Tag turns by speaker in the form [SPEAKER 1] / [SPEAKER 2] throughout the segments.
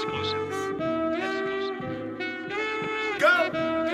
[SPEAKER 1] Exclusive. Exclusive.
[SPEAKER 2] Go!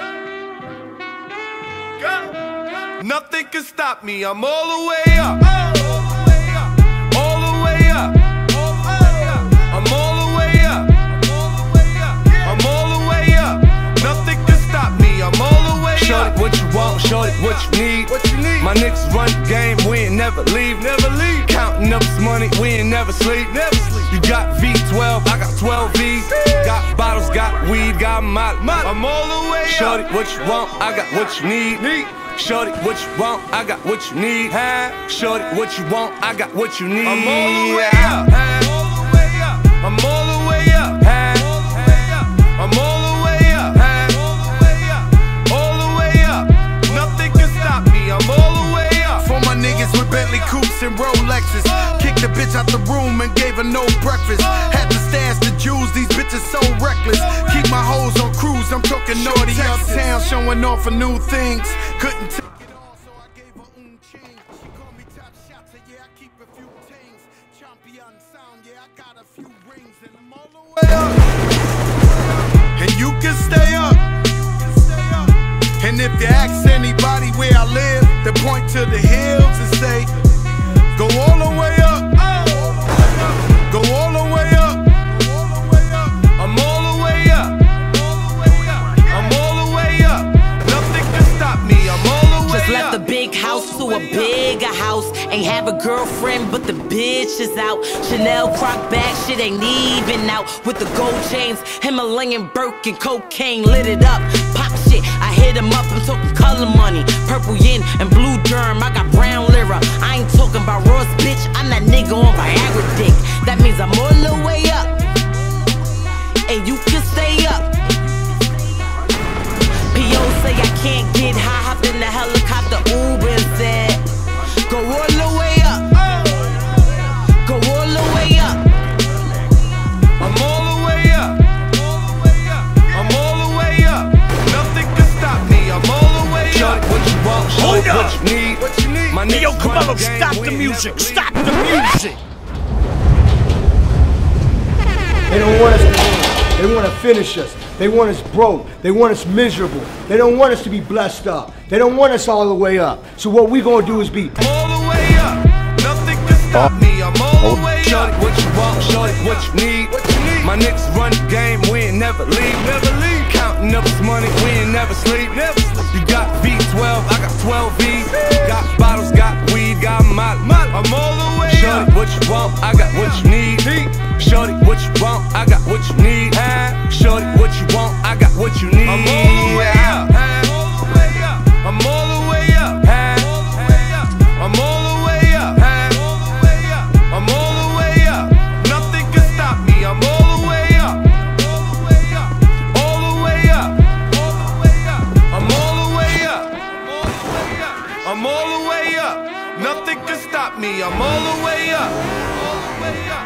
[SPEAKER 2] Go! Nothing can stop me, I'm all the way up. All the way up. I'm all the way up. I'm all the way up. Nothing can stop me, I'm all the way up.
[SPEAKER 3] Shorty, what you want, shorty, what you need. My niggas run the game, we ain't never leave. Counting up this money, we ain't never sleep. You got V12, I got 12 V's. Got bottles, got weed, got molly.
[SPEAKER 2] I'm all the way up.
[SPEAKER 3] Shorty, what you want, I got what you need. Shorty, what you want, I got what you need. Shorty, what you want, I got what you need.
[SPEAKER 2] I'm all the way up. I'm all the way up. I'm all the way up. All the way up. Nothing can stop me, I'm all the way up.
[SPEAKER 4] For my niggas with Bentley coupes and Rolexes. Kicked the bitch out the room and gave her no breakfast. Had to stash the jewels, these bitches so reckless. Keep my hoes on cruise, I'm talking naughty uptown, showing off for new things. Couldn't take it all, so I gave her ching. She called me top shot, so yeah, I keep a few things. Champion sound, yeah, I got a few rings. And I'm all the way up. And you can stay up. And if you ask anybody where I live, they point to the hills and say, go all the way up. Go all the way up.
[SPEAKER 2] I'm all the way up. I'm all the way up. Nothing can stop me, I'm all the way up.
[SPEAKER 5] Just left the big house to a bigger house. Ain't have a girlfriend, but the bitch is out. Chanel croc bag, shit ain't even out. With the gold chains, Himalayan Birkin, cocaine lit it up. Pop shit, I hit him up, I'm talking color money. Purple yin and blue derm, I got brown lira. I ain't talking about Ross, bitch, I'm that nigga on Viagra dick. That means I'm all the way up, and you can stay up. P.O. say I can't get high, hopped in the helicopter, Uber and said, go all the way up. Go all the way up.
[SPEAKER 2] I'm all the way up. I'm all the way up. Nothing can stop me, I'm all the way up.
[SPEAKER 3] Shorty, what you want, shorty,
[SPEAKER 1] Hold
[SPEAKER 3] what
[SPEAKER 1] up.
[SPEAKER 3] you need. My
[SPEAKER 1] Hey, yo,
[SPEAKER 3] niggas
[SPEAKER 1] come
[SPEAKER 3] run
[SPEAKER 1] on,
[SPEAKER 3] the game,
[SPEAKER 1] stop
[SPEAKER 3] we
[SPEAKER 1] the
[SPEAKER 3] ain't
[SPEAKER 1] music.
[SPEAKER 3] never
[SPEAKER 1] Stop
[SPEAKER 3] leave.
[SPEAKER 1] the music.
[SPEAKER 6] They don't want us to win. They want to finish us. They want us broke. They want us miserable. They don't want us to be blessed up. They don't want us all the way up. So what we gonna do is be
[SPEAKER 2] all the way up. Nothing can stop me, I'm all the way up.
[SPEAKER 3] Shorty, what you want, shorty, what you need. My niggas run the game, we ain't never leave. Counting up this money, we ain't never sleep. You got V12, I got 12 V's. Got bottles, got weed, got molly.
[SPEAKER 2] I'm all the way up.
[SPEAKER 3] Shorty, what you want, I got what you need. Shorty, what you want, I got what you need. Shorty, what you want, I got what you need.
[SPEAKER 2] I'm all the way up. I'm all the way up. I'm all the way up. I'm all the way up. Nothing can stop me, I'm all the way up. All the way up. I'm all the way up. I'm all the way up. Nothing can stop me, I'm all the way up. All the way up.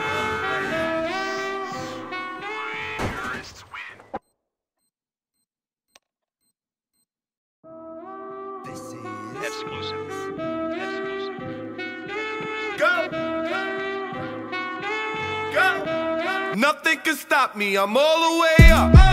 [SPEAKER 1] Exclusive. Exclusive.
[SPEAKER 2] Go! Go! Nothing can stop me, I'm all the way up.